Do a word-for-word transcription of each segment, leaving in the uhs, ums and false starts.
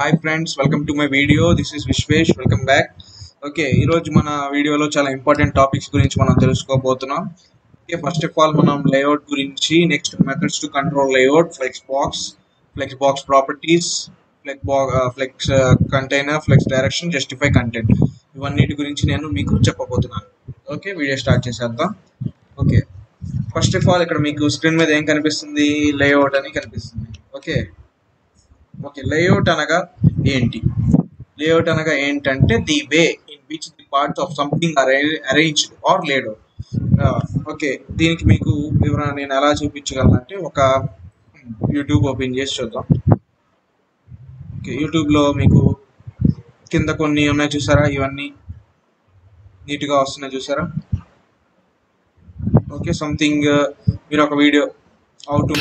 Hi friends, welcome to my video. This is Vishwesh. Welcome back. Okay ఈరోజు మన వీడియోలో చాలా ఇంపార్టెంట్ టాపిక్స్ గురించి మనం తెలుసుకోబోతున్నాం. ఓకే ఫస్ట్ ఆఫ్ ఆల్ మనం లేఅవుట్ గురించి, next methods to control layout, flex box, flex box properties, flex box flex container, flex direction, justify content, ఇవన్నిటి గురించి నేను మీకు చెప్పబోతున్నాను. ఓకే వీడియో స్టార్ట్ చేసేద్దాం. ఓకే ఫస్ట్ ఆఫ్ ఆల్ ఇక్కడ మీకు స్క్రీన్ మీద ఏం కనిపిస్తుంది? లేఅవుట్ అని కనిపిస్తుంది. ఓకే ఓకే లేఅవుట్ అనగా ఏంటి? లేఅవుట్ అనగా ఏంటంటే the way in which the parts of something are arranged or laid out. Okay దీనికి మీకు వివరణ నేను ఎలా చూపించగలనంటే ఒక యూట్యూబ్ ఓపెన్ చేసి చూద్దాం. ఓకే యూట్యూబ్లో మీకు కింద కొన్ని ఉన్నాయి చూసారా, ఇవన్నీ నీట్గా వస్తున్నాయి చూసారా. ఓకే సంథింగ్ మీరు ఒక video how to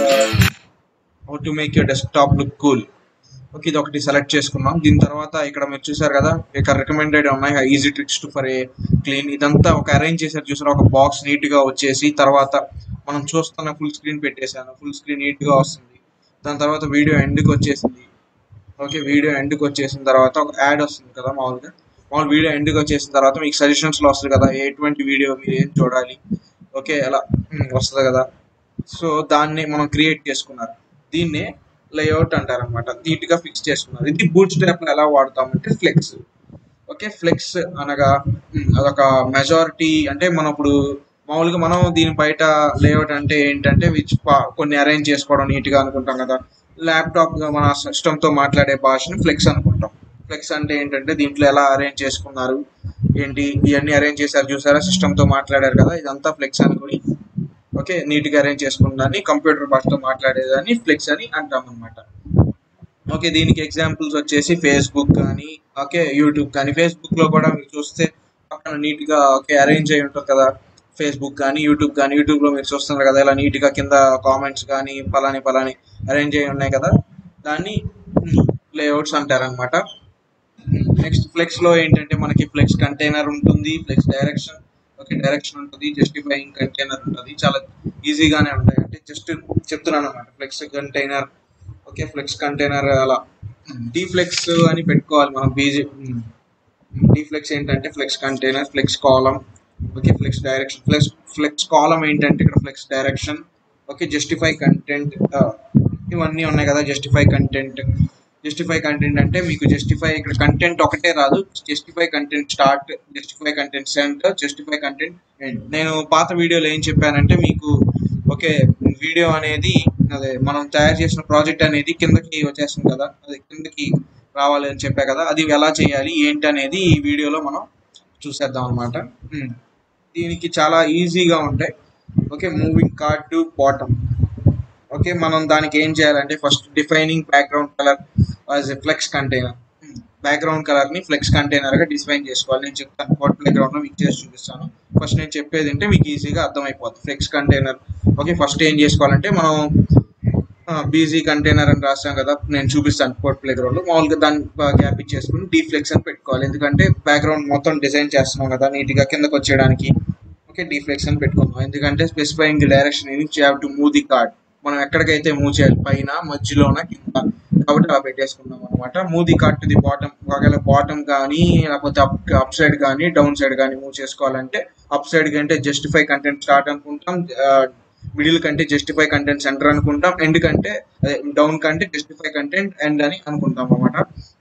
how to make your desktop look cool. Okay ఇది ఒకటి సెలెక్ట్ చేసుకున్నాం. దీని తర్వాత ఇక్కడ మీరు చూసారు కదా, ఇక్కడ రికమెండెడ్ ఉన్నాయి easy tricks to for a clean. ఇదంతా ఒక అరేంజ్ చేశారు చూసారు, ఒక బాక్స్ నీట్గా వచ్చేసి తర్వాత మనం చూస్తున్న ఫుల్ స్క్రీన్ పెట్టేశాను. ఫుల్ స్క్రీన్ నీట్గా వస్తుంది. దాని తర్వాత వీడియో ఎండ్కి వచ్చేసింది. ఓకే వీడియో ఎండ్కి వచ్చేసిన తర్వాత ఒక యాడ్ వస్తుంది కదా, మామూలుగా మామూలు వీడియో ఎండ్కి వచ్చేసిన తర్వాత మీకు సజెషన్స్లో వస్తుంది కదా ఎటువంటి వీడియో మీరు ఏం చూడాలి. ఓకే అలా వస్తుంది కదా. సో దాన్ని మనం క్రియేట్ చేసుకున్నారు. దీన్నే లేఅవుట్ అంటారు అనమాట. నీట్గా ఫిక్స్ చేసుకున్నారు. ఇది బూట్ స్ట్రాప్లో ఎలా వాడతామంటే ఫ్లెక్స్. ఓకే ఫ్లెక్స్ అనగా అదొక మెజారిటీ, అంటే మనం ఇప్పుడు మామూలుగా మనం దీని బయట లేఅవుట్ అంటే ఏంటంటే విచ్ కొన్ని అరేంజ్ చేసుకోవడం నీట్గా అనుకుంటాం కదా. ల్యాప్టాప్ మన సిస్టమ్తో మాట్లాడే భాషను ఫ్లెక్స్ అనుకుంటాం. ఫ్లెక్స్ అంటే ఏంటంటే దీంట్లో ఎలా అరేంజ్ చేసుకున్నారు ఏంటి, ఇవన్నీ అరేంజ్ చేశారు చూసారా, సిస్టమ్తో మాట్లాడారు కదా, ఇదంతా ఫ్లెక్స్ అనుకుని ఓకే నీట్గా అరేంజ్ చేసుకున్నదాన్ని కంప్యూటర్ భాషతో మాట్లాడేదాన్ని ఫ్లెక్స్ అని అంటాం అనమాట. ఓకే దీనికి ఎగ్జాంపుల్స్ వచ్చేసి ఫేస్బుక్ కానీ ఓకే యూట్యూబ్ కానీ. ఫేస్బుక్లో కూడా మీరు చూస్తే పక్కన నీట్గా ఓకే అరేంజ్ అయి ఉంటుంది కదా ఫేస్బుక్ కానీ యూట్యూబ్ కానీ. యూట్యూబ్లో మీరు చూస్తున్నారు కదా ఇలా నీట్గా కింద కామెంట్స్ కానీ పలాని పలాని అరేంజ్ అయి ఉన్నాయి కదా, దాన్ని లేఅవుట్స్ అంటారనమాట. నెక్స్ట్ ఫ్లెక్స్లో ఏంటంటే మనకి ఫ్లెక్స్ కంటైనర్ ఉంటుంది, ఫ్లెక్స్ డైరెక్షన్ ఓకే డైరెక్షన్ ఉంటుంది, జస్టిఫైయింగ్ కంటైనర్ ఉంటుంది. చాలా ఈజీగానే ఉంటాయి, అంటే జస్ట్ చెప్తున్నాను అనమాట. Flex container okay flex container అలా డీఫ్లెక్స్ అని పెట్టుకోవాలి మనం. బీజీ డీఫ్లెక్స్ ఏంటంటే flex container, flex column okay flex direction. Flex flex column ఏంటంటే ఇక్కడ flex direction okay justify content, ఇవన్నీ ఉన్నాయి కదా. జస్టిఫై కంటెంట్ జస్టిఫై కంటెంట్ అంటే మీకు జస్టిఫై ఇక్కడ కంటెంట్ ఒకటే రాదు. Justify content start, justify content centre, justify content end. నేను పాత వీడియోలో ఏం చెప్పానంటే మీకు ఓకే వీడియో అనేది అదే మనం తయారు చేసిన ప్రాజెక్ట్ అనేది కిందకి వచ్చేస్తుంది కదా, అది కిందకి రావాలి అని చెప్పా కదా, అది ఎలా చేయాలి ఏంటి అనేది ఈ వీడియోలో మనం చూసేద్దాం అనమాట. దీనికి చాలా ఈజీగా ఉంటాయి. Okay moving card to bottom. Okay మనం దానికి ఏం చేయాలంటే first defining background colour as a flex container. Background కలర్ని ఫ్లెక్స్ కంటైనర్గా డిఫైన్ చేసుకోవాలి. నేను చెప్తాను కోడ్ ప్లేగ్రౌండ్లో మీకు చేసి చూపిస్తాను. ఫస్ట్ నేను చెప్పేది అంటే మీకు ఈజీగా అర్థమైపోతుంది. ఫ్లెక్స్ కంటైనర్ ఓకే ఫస్ట్ ఏం చేసుకోవాలంటే మనం బీజీ కంటైనర్ అని రాస్తాం కదా, నేను చూపిస్తాను కోడ్ ప్లేగ్రౌండ్లో. మామూలుగా దాన్ని గ్యాప్ ఇచ్చేసుకుని డీఫ్లెక్స్ అని పెట్టుకోవాలి. ఎందుకంటే బ్యాక్గ్రౌండ్ మొత్తం డిజైన్ చేస్తున్నాం కదా నీట్గా కిందకు వచ్చేయడానికి. ఓకే డీఫ్లెక్స్ అని పెట్టుకుందాం. ఎందుకంటే specifying direction in which you have to move the card. మనం ఎక్కడికైతే మూవ్ చేయాలి, పైన మధ్యలోన కింద, కాబట్టి అలా పెట్టేసుకున్నాం అనమాట. Move the card to the bottom. ఒకవేళ బాటమ్ కానీ లేకపోతే అప్ అప్ సైడ్ కానీ డౌన్ సైడ్ కానీ మూవ్ చేసుకోవాలంటే అప్ సైడ్ కంటే జస్టిఫై కంటెంట్ స్టార్ట్ అనుకుంటాం, మిడిల్ కంటే జస్టిఫై కంటెంట్ సెంటర్ అనుకుంటాం, ఎండ్ కంటే అదే డౌన్ కంటే జస్టిఫై కంటెంట్ ఎండ్ అని అనుకుంటాం అనమాట.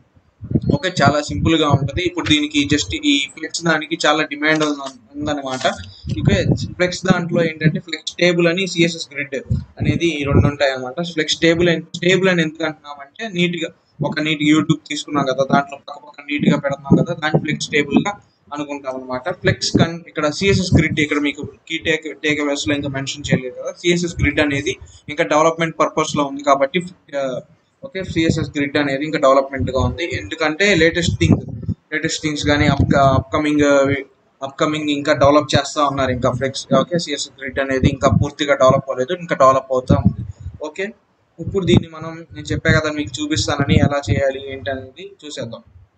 ఓకే చాలా సింపుల్గా ఉంటుంది. ఇప్పుడు దీనికి జస్ట్ ఈ ఫ్లెక్స్ దానికి చాలా డిమాండ్ ఉందన్నమాట. ఓకే ఫ్లెక్స్ దాంట్లో ఏంటంటే ఫ్లెక్స్ టేబుల్ అని సిఎస్ఎస్ గ్రిడ్ అనేది రెండు ఉంటాయి అనమాట. ఫ్లెక్స్ టేబుల్ టేబుల్ అని ఎందుకు అంటున్నామంటే నీట్గా ఒక నీట్ యూట్యూబ్ తీసుకున్నాం కదా, దాంట్లో పక్క పక్క నీట్గా పెడుతున్నాం కదా, దాన్ని ఫ్లెక్స్ టేబుల్గా అనుకుంటాం అనమాట. ఫ్లెక్స్ కన్ ఇక్కడ సిఎస్ఎస్ గ్రిడ్ ఇక్కడ మీకు కీ టేక్ టేక్ అవేస్లో ఇంకా మెన్షన్ చేయలేదు కదా. సిఎస్ఎస్ గ్రిడ్ అనేది ఇంకా డెవలప్మెంట్ పర్పస్లో ఉంది కాబట్టి ఓకే సిఎస్ఎస్ గ్రిడ్ అనేది ఇంకా డెవలప్మెంట్గా ఉంది. ఎందుకంటే లేటెస్ట్ థింగ్ లేటెస్ట్ థింగ్స్ కానీ అప్ అప్కమింగ్ అప్కమింగ్ ఇంకా డెవలప్ చేస్తూ ఉన్నారు ఇంకా ఫ్లెక్స్. ఓకే సిఎస్ఎస్ గ్రిడ్ అనేది ఇంకా పూర్తిగా డెవలప్ అవ్వలేదు, ఇంకా డెవలప్ అవుతూ ఉంది. ఓకే ఇప్పుడు దీన్ని మనం నేను చెప్పా కదా మీకు చూపిస్తానని ఎలా చేయాలి ఏంటి అనేది చూసేద్దాం.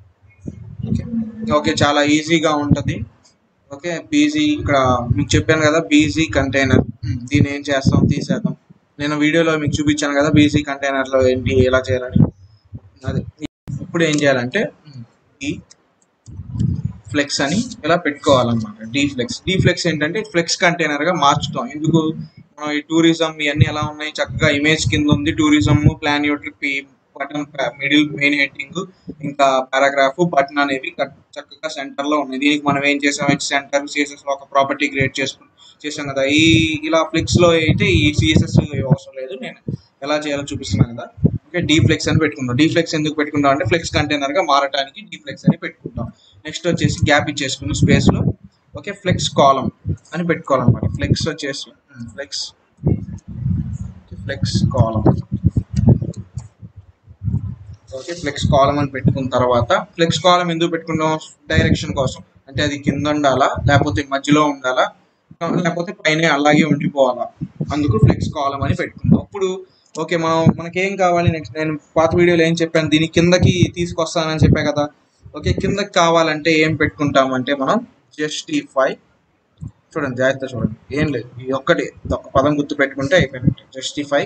ఓకే ఓకే చాలా ఈజీగా ఉంటుంది. ఓకే బీజీ ఇక్కడ మీకు చెప్పాను కదా బీజీ కంటైనర్. దీన్ని ఏం చేస్తాం తీసేద్దాం. నేను వీడియోలో మీకు చూపించాను కదా బీజీ కంటైనర్లో ఏంటి ఎలా చేయాలని. అదే ఇప్పుడు ఏం చేయాలంటే ఈ ఫ్లెక్స్ అని ఇలా పెట్టుకోవాలన్నమాట. డీ ఫ్లెక్స్ డీ ఫ్లెక్స్ ఏంటంటే ఫ్లెక్స్ కంటైనర్ గా మార్చుతాం. ఎందుకు మనం ఈ టూరిజం ఇవన్నీ ఎలా ఉన్నాయి, చక్కగా ఇమేజ్ కింద ఉంది tourism, plan your trip, button middle main heading, ఇంకా పారాగ్రాఫ్, బటన్ అనేవి చక్కగా సెంటర్ లో ఉన్నాయి. దీనికి మనం ఏం చేసాం, హెచ్ సెంటర్ సిఎస్ఎస్ లో ఒక ప్రాపర్టీ క్రియేట్ చేసుకుని చేసాం కదా. ఈ ఇలా ఫ్లెక్స్ లో అయితే ఈ సిఎస్ఎస్ అవసరం లేదు, నేను ఎలా చేయాలో చూపిస్తున్నాను కదా. ఓకే, డీ ఫ్లెక్స్ అని పెట్టుకుంటాం. డీ ఫ్లెక్స్ ఎందుకు పెట్టుకుంటాం అంటే ఫ్లెక్స్ కంటైనర్ గా మారడానికి డీ ఫ్లెక్స్ అని పెట్టుకుంటాం. నెక్స్ట్ వచ్చేసి గ్యాప్ ఇచ్చేసుకుని స్పేస్ లో ఓకే ఫ్లెక్స్ కాలం అని పెట్టుకోవాలన్నమాట. ఫ్లెక్స్ వచ్చేసి flex flex column okay flex column అని పెట్టుకున్న తర్వాత ఫ్లెక్స్ కాలం ఎందుకు పెట్టుకున్నాం, డైరెక్షన్ కోసం. అంటే అది కింద ఉండాలా, లేకపోతే మధ్యలో ఉండాలా, లేకపోతే పైన అలాగే ఉండిపోవాలా, అందుకు ఫ్లెక్స్ కాలం అని పెట్టుకుంటాం. ఇప్పుడు ఓకే మనం మనకేం కావాలి నెక్స్ట్, నేను పాత వీడియోలో ఏం చెప్పాను, దీని కిందకి తీసుకొస్తానని చెప్పా కదా. ఓకే కిందకి కావాలంటే ఏం పెట్టుకుంటామంటే మనం జస్టిఫై, చూడండి జాగ్రత్త చూడండి, ఏం లేదు ఈ ఒక్కటి ఒక పదం గుర్తు పెట్టుకుంటే అయిపోయినట్టు. జస్టిఫై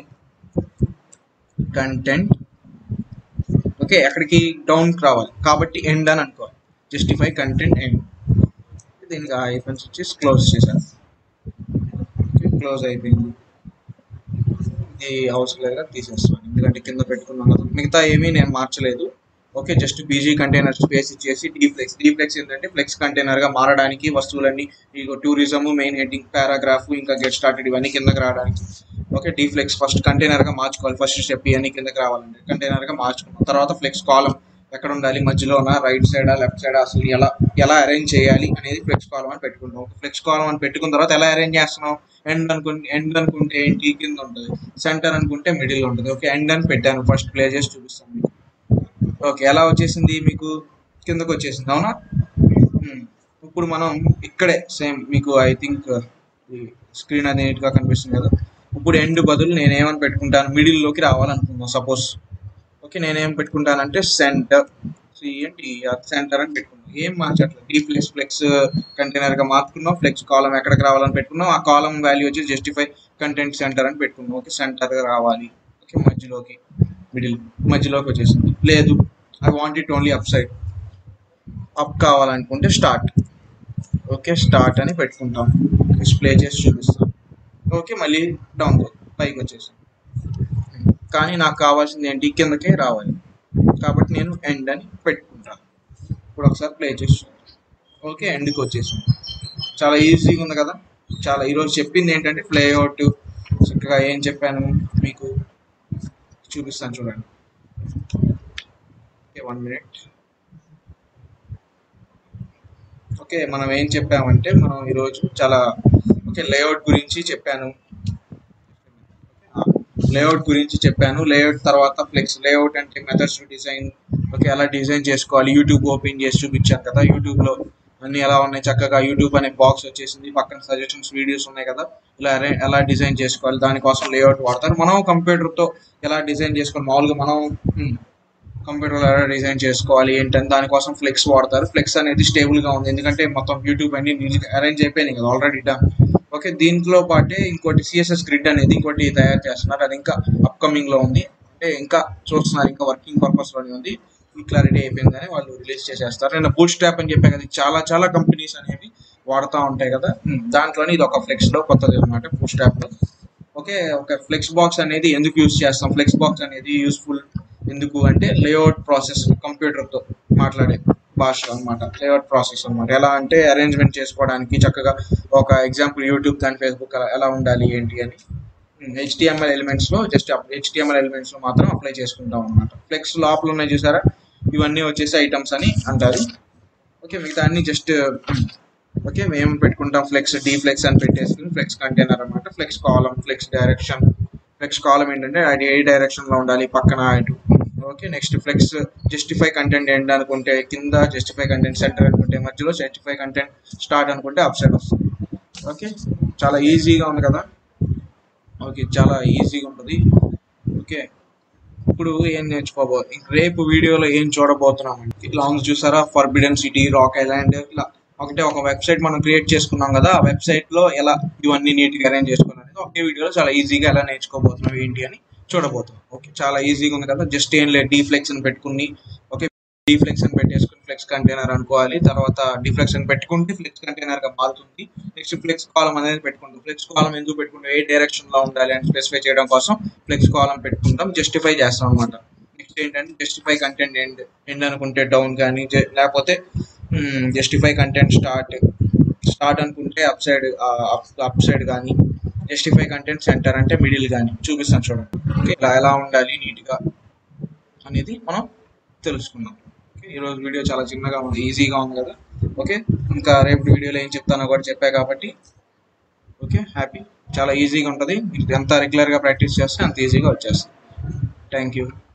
కంటెంట్ ఓకే ఎక్కడికి డౌన్కి రావాలి కాబట్టి ఎండ్ అని అనుకోవాలి. Justify content end. దీనికి ఐఫన్స్ వచ్చేసి క్లోజ్ చేశాను. క్లోజ్ అయిపోయింది, ఇది అవసరం లేదుగా తీసేస్తాను ఎందుకంటే కింద పెట్టుకున్నాం కదా. మిగతా ఏమీ నేను మార్చలేదు. Okay just BG container space ఇచ్చేసి డీ ఫ్లెక్స్. డీ ఫ్లెక్స్ ఏంటంటే ఫ్లెక్స్ కంటైనర్ గా మారడానికి వస్తువులన్నీ ఇక టూరిజం, మెయిన్ హెడ్డింగ్, పారాగ్రాఫ్, ఇంకా గెట్ స్టార్టెడ్ ఇవన్నీ కిందకి రావడానికి okay D flex first container గా మార్చుకోవాలి. ఫస్ట్ స్టెప్ ఇవన్నీ కిందకి రావాలంటే కంటైనర్ గా మార్చుకున్నాం. తర్వాత ఫ్లెక్స్ కాలం ఎక్కడ ఉండాలి, మధ్యలోనా, రైట్ సైడా, లెఫ్ట్ సైడా, అసలు ఎలా ఎలా అరేంజ్ చేయాలి అనేది ఫ్లెక్స్ కాలం అని పెట్టుకుంటాం. ఫ్లెక్స్ కాలం అని పెట్టుకున్న తర్వాత ఎలా అరేంజ్ చేస్తున్నాం, ఎండ్ అనుకుంటే ఎండ్ అనుకుంటే ఏంటి కింద ఉంటుంది, సెంటర్ అనుకుంటే మిడిల్ ఉంటుంది. ఓకే ఎండ్ అని పెట్టాను, ఫస్ట్ ప్లే చేసి చూపిస్తాను మీకు. ఓకే ఎలా వచ్చేసింది మీకు, కిందకు వచ్చేసింది అవునా. ఇప్పుడు మనం ఇక్కడే సేమ్ మీకు ఐ థింక్ స్క్రీన్ అది నీట్గా కనిపిస్తుంది కదా. ఇప్పుడు ఎండ్ బదులు నేను ఏమని పెట్టుకుంటాను, మిడిల్ లోకి రావాలనుకుందాం సపోజ్. ఓకే నేనేం పెట్టుకుంటానంటే సెంటర్, సిఎన్టీఆర్ సెంటర్ అని పెట్టుకున్నాం. ఏం మార్చట్లేదు, డీ ఫ్లెక్స్ ఫ్లెక్స్ కంటైనర్ గా మార్చుకున్నాం. ఫ్లెక్స్ కాలం ఎక్కడికి రావాలని పెట్టుకున్నాం, ఆ కాలం వాల్యూ వచ్చి జస్టిఫై కంటెంట్ సెంటర్ అని పెట్టుకున్నాం. ఓకే సెంటర్ గా రావాలి, ఓకే మధ్యలోకి, మిడిల్ మధ్యలోకి వచ్చేసింది. లేదు I want it only up side, up కావాలనుకుంటే స్టార్ట్, ఓకే స్టార్ట్ అని పెట్టుకుంటాం. డిస్ప్లే చేసి చూపిస్తాం. ఓకే మళ్ళీ డౌన్ పైకి వచ్చేసాం, కానీ నాకు కావాల్సింది ఏంటి, కిందకే రావాలి కాబట్టి నేను ఎండ్ అని పెట్టుకుంటాను. ఇప్పుడు ఒకసారి ప్లే చేసి ఓకే ఎండ్కి వచ్చేసాం. చాలా ఈజీగా ఉంది కదా. చాలా ఈరోజు చెప్పింది ఏంటంటే ప్లే అవుట్, చక్కగా ఏం చెప్పాను మీకు చూపిస్తాను చూడండి. Okay one minute. ఓకే మనం ఏం చెప్పామంటే మనం ఈరోజు చాలా ఓకే లేఅవుట్ గురించి చెప్పాను, లేఅవుట్ గురించి చెప్పాను. లేఅవుట్ తర్వాత ఫ్లెక్స్ లేఅవుట్ అంటే మెథడ్స్ టు డిజైన్, ఓకే ఎలా డిజైన్ చేసుకోవాలి, యూట్యూబ్ ఓపెన్ చేసి చూపించాను కదా. యూట్యూబ్లో అన్నీ ఎలా ఉన్నాయి, చక్కగా యూట్యూబ్ అనే బాక్స్ వచ్చేసింది, పక్కన సజెషన్స్ వీడియోస్ ఉన్నాయి కదా. ఇలా ఎలా డిజైన్ చేసుకోవాలి దానికోసం లేఅవుట్ వాడతారు. మనం కంప్యూటర్తో ఎలా డిజైన్ చేసుకోవాలి, మామూలుగా మనం కంప్యూటర్లో ఎలా డిజైన్ చేసుకోవాలి ఏంటని దానికోసం ఫ్లెక్స్ వాడతారు. ఫ్లెక్స్ అనేది స్టేబుల్గా ఉంది ఎందుకంటే మొత్తం యూట్యూబ్ అన్ని నీట్గా అరేంజ్ అయిపోయినాయి కదా ఆల్రెడీ డన్. ఓకే దీంట్లో పాటే ఇంకోటి సిఎస్ఎస్ గ్రిడ్ అనేది ఇంకోటి తయారు చేస్తున్నారు, అది ఇంకా అప్కమింగ్ లో ఉంది, అంటే ఇంకా చూస్తున్నారు, ఇంకా వర్కింగ్ పర్పస్ లోనే ఉంది. ఫుల్ క్లారిటీ అయిపోయిందని వాళ్ళు రిలీజ్ చేసేస్తారు. నేను బూట్ స్ట్రాప్ అని చెప్పాను కదా, చాలా చాలా కంపెనీస్ అనేవి వాడుతూ ఉంటాయి కదా, దాంట్లోనే ఇది ఒక ఫ్లెక్స్ లో కొత్తది అనమాట బూట్ స్ట్రాప్ లో. ఓకే ఒక ఫ్లెక్స్ బాక్స్ అనేది ఎందుకు యూజ్ చేస్తాం, ఫ్లెక్స్ బాక్స్ అనేది యూస్ఫుల్ ఎందుకు అంటే లేఅవుట్ ప్రాసెస్, కంప్యూటర్తో మాట్లాడే భాష అనమాట, లేఅవుట్ ప్రాసెస్ అనమాట. ఎలా అంటే అరేంజ్మెంట్ చేసుకోవడానికి చక్కగా ఒక ఎగ్జాంపుల్ యూట్యూబ్ కానీ ఫేస్బుక్ ఎలా ఉండాలి ఏంటి అని హెచ్టిఎంఎల్ ఎలిమెంట్స్ లో జస్ట్ హెచ్టిఎంఎల్ ఎలిమెంట్స్ లో మాత్రం అప్లై చేసుకుంటాం అనమాట. ఫ్లెక్స్ లోపల ఉన్నాయి చూసారా, ఇవన్నీ వచ్చేసి ఐటమ్స్ అని అంటారు. ఓకే మిగతా అన్ని జస్ట్ ఓకే మేము పెట్టుకుంటాం ఫ్లెక్స్ డీ ఫ్లెక్స్ అని పెట్టేసుకుని ఫ్లెక్స్ కంటైనర్ అనమాట. Flex column, flex direction, flex column ఏంటంటే అది ఏ డైరెక్షన్ లో ఉండాలి పక్కన ఇటు. Okay next flex justify content end అనుకుంటే కింద, జస్టిఫై కంటెంట్ సెంటర్ అనుకుంటే మధ్యలో, జస్టిఫై కంటెంట్ స్టార్ట్ అనుకుంటే అప్ సైడ్ వస్తుంది. ఓకే చాలా ఈజీగా ఉంది కదా. ఓకే చాలా ఈజీగా ఉంటుంది. ఓకే ఇప్పుడు ఏం నేర్చుకోబో రేపు వీడియోలో ఏం చూడబోతున్నాం అంటే ఇలా ఉంది చూసారా, ఫర్బిడెన్ సిటీ, రాక్ ఐలాండ్, ఇలా ఒకటే ఒక వెబ్సైట్ మనం క్రియేట్ చేసుకున్నాం కదా. ఆ వెబ్సైట్ లో ఎలా ఇవన్నీ నీట్గా అరేంజ్ చేసుకోవాలి అనేది ఒకే వీడియోలో చాలా ఈజీగా ఎలా నేర్చుకోబోతున్నాం ఏంటి అని చూడబోతున్నాం. ఓకే చాలా ఈజీగా ఉంది కదా, జస్ట్ ఏం లేదు డీ ఫ్లెక్స్ అని పెట్టుకుని ఓకే డిఫ్లెక్స్ అని పెట్టేసుకుని ఫ్లెక్స్ కంటైనర్ అనుకోవాలి. తర్వాత డిఫ్లెక్స్ అని పెట్టుకుంటే ఫ్లెక్స్ కంటైనర్ గా మారుతుంది. నెక్స్ట్ ఫ్లెక్స్ కాలం అనేది పెట్టుకుంటాం. ఫ్లెక్స్ కాలం ఎందుకు పెట్టుకుంటాం, ఏ డైరెక్షన్ లో ఉండాలి అని స్పెసిఫై చేయడం కోసం ఫ్లెక్స్ కాలం పెట్టుకుంటాం, జస్టిఫై చేస్తాం అనమాట. నెక్స్ట్ ఏంటంటే జస్టిఫై కంటెంట్ ఎండ్ ఎండ్ అనుకుంటే డౌన్ కానీ, లేకపోతే జస్టిఫై కంటెంట్ స్టార్ట్ స్టార్ట్ అనుకుంటే అప్ సైడ్ అప్ సైడ్ కానీ, జస్టిఫై కంటెంట్ సెంటర్ అంటే మిడిల్ కానీ చూపిస్తాను చూడండి. ఓకే, ఇలా ఎలా ఉండాలి నీట్గా అనేది మనం తెలుసుకుందాం. ఓకే, ఈరోజు వీడియో చాలా చిన్నగా ఉంది, ఈజీగా ఉంది కదా. ఓకే, ఇంకా రేపు వీడియోలో ఏం చెప్తానో కూడా చెప్పా కాబట్టి ఓకే హ్యాపీ. చాలా ఈజీగా ఉంటుంది, ఎంత రెగ్యులర్గా ప్రాక్టీస్ చేస్తే అంత ఈజీగా వచ్చేస్తుంది. Thank you.